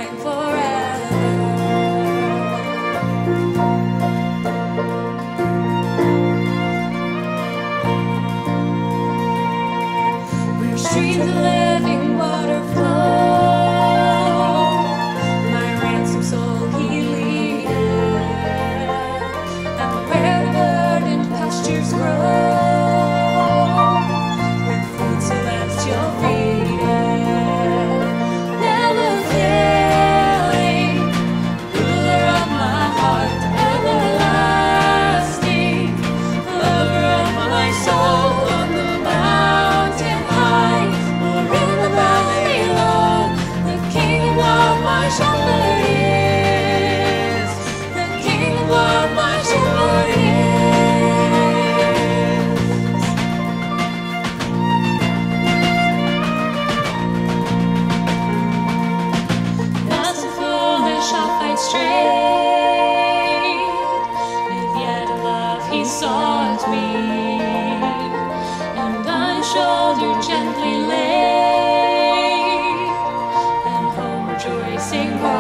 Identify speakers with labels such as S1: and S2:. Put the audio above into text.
S1: mine forever. Where streams of living water flow, my ransom soul he leadeth, and where verdant pastures grow, with food celestial feedeth, never failing, ruler of my heart, everlasting, lover of my soul, on the mountain high, or in the valley low, the King of my shepherd is, the King of my shepherd is. Not so foolish I'll fight straight, if yet in love he sought me, and on his shoulder gently laid, and home rejoicing